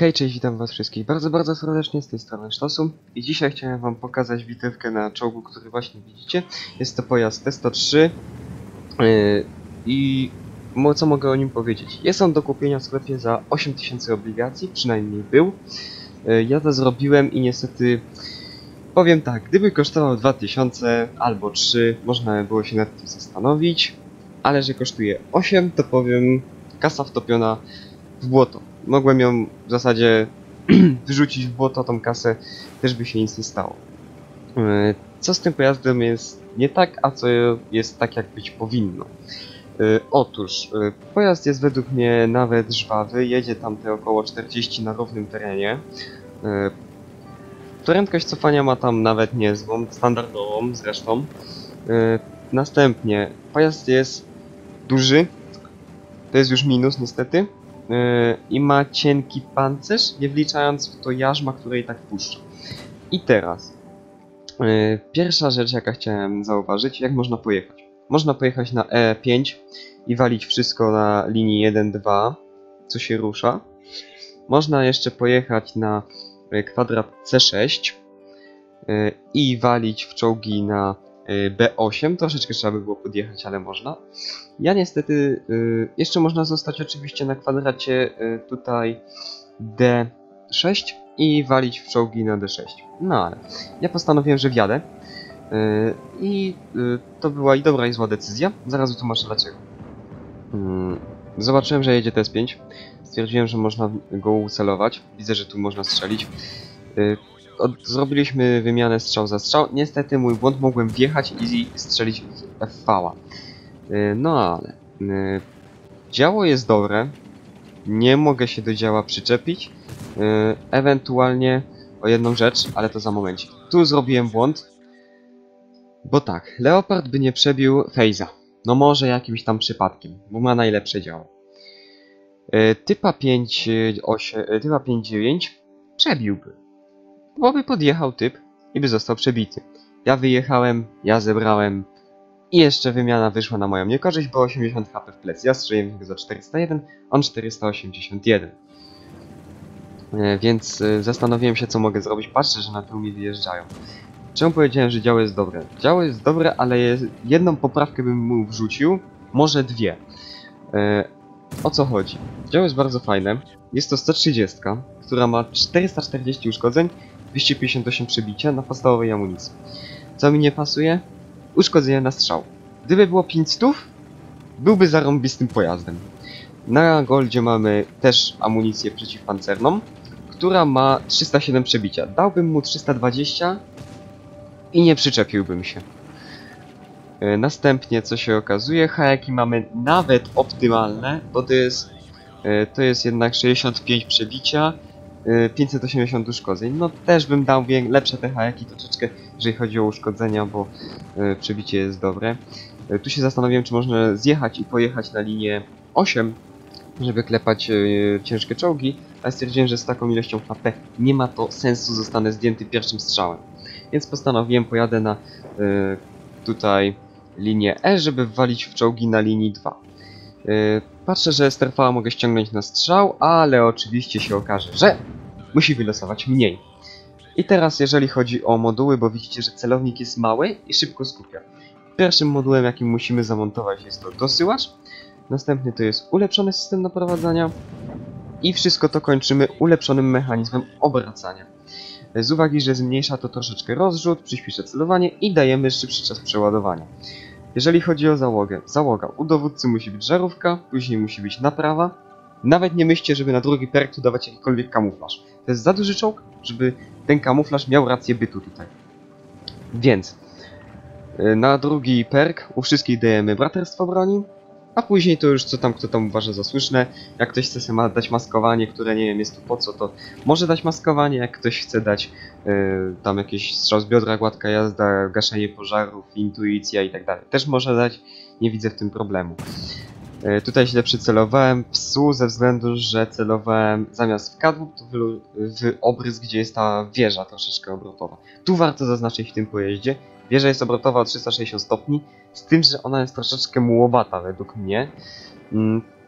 Hej, cześć, witam was wszystkich bardzo serdecznie, z tej strony Sztosu i dzisiaj chciałem wam pokazać bitewkę na czołgu, który właśnie widzicie. Jest to pojazd T-103 i co mogę o nim powiedzieć? Jest on do kupienia w sklepie za 8000 obligacji, przynajmniej był. Ja to zrobiłem i niestety powiem tak, gdyby kosztował 2000 albo 3, można by było się nad tym zastanowić, ale że kosztuje 8, to powiem kasa wtopiona w błoto. Mogłem ją w zasadzie wyrzucić w błoto, tą kasę, też by się nic nie stało. Co z tym pojazdem jest nie tak, a co jest tak, jak być powinno? Otóż, pojazd jest według mnie nawet żwawy, jedzie tam te około 40 na równym terenie. Prędkość cofania ma tam nawet niezłą, standardową zresztą. Następnie, pojazd jest duży, to jest już minus niestety. I ma cienki pancerz, nie wliczając w to jarzma, które i tak puszcza. I teraz, pierwsza rzecz, jaka chciałem zauważyć, jak można pojechać. Można pojechać na E5 i walić wszystko na linii 1-2, co się rusza. Można jeszcze pojechać na kwadrat C6 i walić w czołgi na B8, troszeczkę trzeba by było podjechać, ale można. Ja niestety, jeszcze można zostać oczywiście na kwadracie tutaj D6 i walić w czołgi na D6. No ale ja postanowiłem, że wjadę i to była i dobra i zła decyzja. Zaraz wytłumaczę dlaczego. Zobaczyłem, że jedzie TS5. Stwierdziłem, że można go ucelować. Widzę, że tu można strzelić. Zrobiliśmy wymianę strzał za strzał. Niestety mój błąd, mogłem wjechać i strzelić w FV-a. No ale działo jest dobre. Nie mogę się do działa przyczepić. Ewentualnie o jedną rzecz, ale to za momencik. Tu zrobiłem błąd. Bo tak, Leopard by nie przebił Fejza. No może jakimś tam przypadkiem, bo ma najlepsze działo. Typa 5-9 przebiłby. Bo by podjechał typ i by został przebity. Ja wyjechałem, ja zebrałem i jeszcze wymiana wyszła na moją niekorzyść, bo 80 HP w plec. Ja strzeliłem go za 401, on 481. Więc zastanowiłem się, co mogę zrobić. Patrzę, że na tył mi wyjeżdżają. Czemu powiedziałem, że działo jest dobre? Działo jest dobre, ale jedną poprawkę bym mu wrzucił, może dwie. O co chodzi? Działo jest bardzo fajne. Jest to 130, która ma 440 uszkodzeń, 258 przebicia na podstawowej amunicji. Co mi nie pasuje? Uszkodzenia na strzał. Gdyby było 500, byłby zarąbistym pojazdem. Na Goldzie mamy też amunicję przeciwpancerną, która ma 307 przebicia. Dałbym mu 320 i nie przyczepiłbym się. Następnie, co się okazuje, hajaki mamy nawet optymalne, bo to jest jednak 65 przebicia, 580 uszkodzeń. No też bym dał lepsze te hajaki troszeczkę, jeżeli chodzi o uszkodzenia, bo przebicie jest dobre. Tu się zastanowiłem, czy można zjechać i pojechać na linię 8, żeby klepać ciężkie czołgi, ale stwierdziłem, że z taką ilością HP nie ma to sensu, zostanę zdjęty pierwszym strzałem. Więc postanowiłem, pojadę na tutaj linię E, żeby wwalić w czołgi na linii 2. Patrzę, że STRV mogę ściągnąć na strzał, ale oczywiście się okaże, że musi wylosować mniej. I teraz jeżeli chodzi o moduły, bo widzicie, że celownik jest mały i szybko skupia. Pierwszym modułem, jakim musimy zamontować, jest to dosyłacz. Następny to jest ulepszony system naprowadzania. I wszystko to kończymy ulepszonym mechanizmem obracania. Z uwagi, że zmniejsza to troszeczkę rozrzut, przyspiesza celowanie i dajemy szybszy czas przeładowania. Jeżeli chodzi o załogę, u dowódcy musi być żarówka, później musi być naprawa. Nawet nie myślcie, żeby na drugi perk tu dawać jakikolwiek kamuflaż. To jest za duży czołg, żeby ten kamuflaż miał rację bytu tutaj. Więc na drugi perk u wszystkich dajemy braterstwo broni. A później to już kto tam uważa za słuszne. Jak ktoś chce sobie dać maskowanie, które nie wiem jest tu po co, to może dać maskowanie. Jak ktoś chce dać tam jakieś strzał z biodra, gładka jazda, gaszenie pożarów, intuicja i tak dalej, też może dać. Nie widzę w tym problemu. Tutaj źle przycelowałem psu ze względu, że celowałem zamiast w kadłub, to w obrys, gdzie jest ta wieża troszeczkę obrotowa. Tu warto zaznaczyć w tym pojeździe. Wieża jest obrotowa o 360 stopni, z tym, że ona jest troszeczkę mułowata według mnie.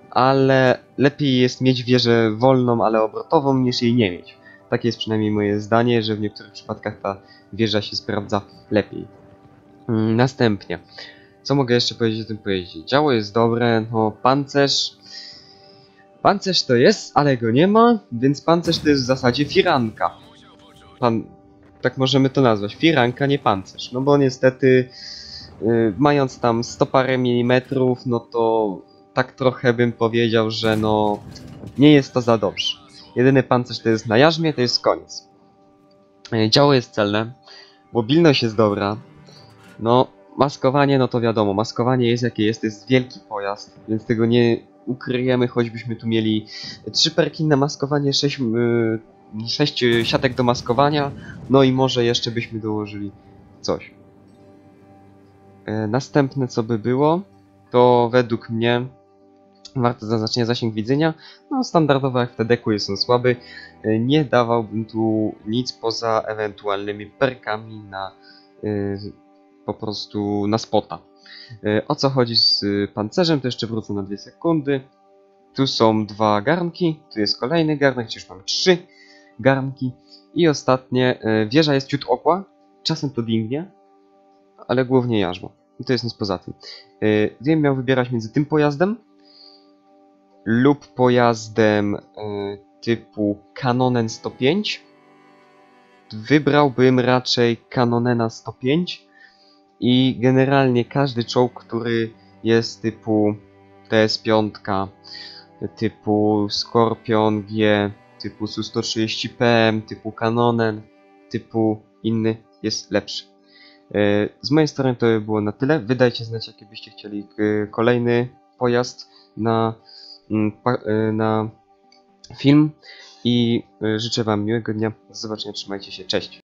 ale lepiej jest mieć wieżę wolną, ale obrotową, niż jej nie mieć. Takie jest przynajmniej moje zdanie, że w niektórych przypadkach ta wieża się sprawdza lepiej. Następnie, co mogę jeszcze powiedzieć o tym pojeździe? Działo jest dobre, no pancerz... Pancerz to jest, ale go nie ma, więc pancerz to jest w zasadzie firanka. Tak możemy to nazwać, firanka, nie pancerz. No bo niestety, mając tam 100 parę milimetrów, no to tak trochę bym powiedział, że no nie jest to za dobrze. Jedyny pancerz to jest na jarzmie, to jest koniec. Działo jest celne, mobilność jest dobra. No, maskowanie, no to wiadomo, maskowanie jest jakie jest, to jest wielki pojazd, więc tego nie ukryjemy, choćbyśmy tu mieli 3 perki na maskowanie, 6 siatek do maskowania, no i może jeszcze byśmy dołożyli coś. Następne co by było, to według mnie warto zaznaczenia zasięg widzenia. No standardowo jak w TDK jest on słaby, nie dawałbym tu nic poza ewentualnymi perkami na po prostu na spota. O co chodzi z pancerzem, to jeszcze wrócę na 2 sekundy. Tu są 2 garnki, tu jest kolejny garnek, czyli już mamy 3 garnki. I ostatnie, wieża jest ciut okła, czasem to dingnie, ale głównie jarzmo. I to jest nic poza tym. Gdybym miał wybierać między tym pojazdem lub pojazdem typu Canonen 105, wybrałbym raczej Canonena 105 i generalnie każdy czołg, który jest typu TS5, typu Scorpion G, typu Su-130PM, typu Canonen, typu inny jest lepszy. Z mojej strony to by było na tyle. Wydajcie znać, jaki byście chcieli kolejny pojazd na film i życzę wam miłego dnia. Do zobaczenia, trzymajcie się, cześć!